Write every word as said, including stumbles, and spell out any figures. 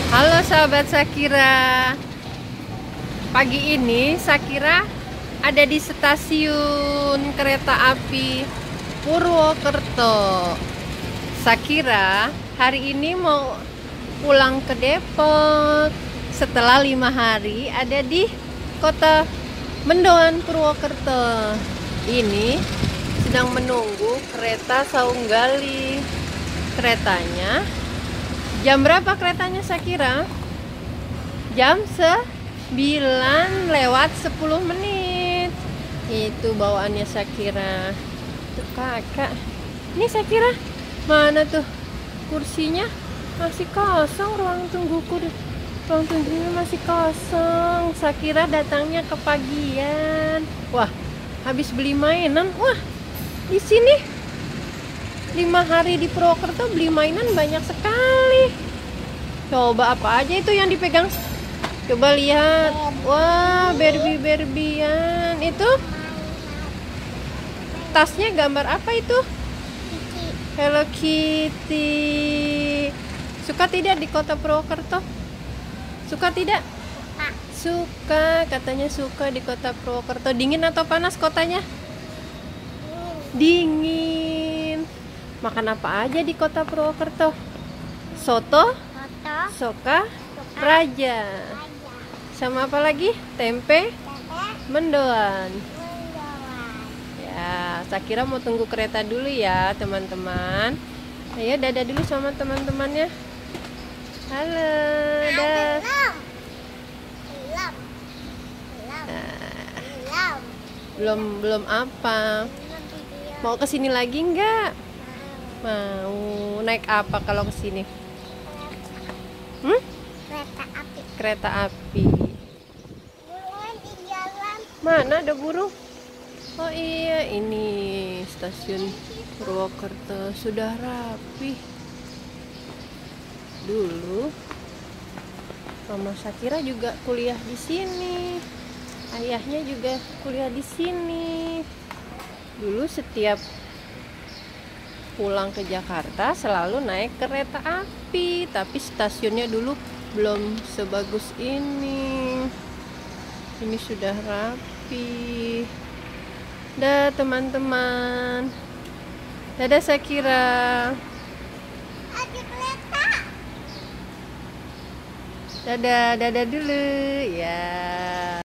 Halo sahabat Shakira. Pagi ini Shakira ada di stasiun kereta api Purwokerto. Shakira hari ini mau pulang ke Depok setelah lima hari ada di kota Mendoan Purwokerto. Ini sedang menunggu kereta Saunggali. Keretanya jam berapa keretanya Shakira? Jam sembilan lewat sepuluh menit. Itu bawaannya Shakira. Tuh kakak. Ini Shakira. Mana tuh kursinya? Masih kosong ruang tungguku. Ruang tunggunya masih kosong. Shakira datangnya kepagian. Wah, habis beli mainan. Wah, di sini lima hari di Purwokerto beli mainan banyak sekali. Coba apa aja itu yang dipegang? Coba lihat. Wah, Barbie-Barbian. Itu tasnya gambar apa itu? Hello Kitty. Suka tidak di kota Purwokerto? Suka tidak? Suka, katanya suka di kota Purwokerto. Dingin atau panas kotanya? Dingin. Makan apa aja di kota Purwokerto? Soto, soka, raja. Sama apa lagi? Tempe, mendoan. Ya, Shakira mau tunggu kereta dulu ya, teman-teman. Ayo dadah dulu sama teman-temannya. Halo, dah. Nah, belum belum apa? Mau kesini lagi nggak? Mau naik apa kalau ke sini? Hmm? Kereta api. Kereta api. Burungnya di jalan. Mana ada burung? Oh iya, ini stasiun Purwokerto sudah rapi. Dulu Mama Shakira juga kuliah di sini. Ayahnya juga kuliah di sini. Dulu setiap pulang ke Jakarta selalu naik kereta api, tapi stasiunnya dulu belum sebagus ini. Ini sudah rapi. Dah teman-teman. Dadah Shakira. Ada kereta. Dadah, dadah dulu ya.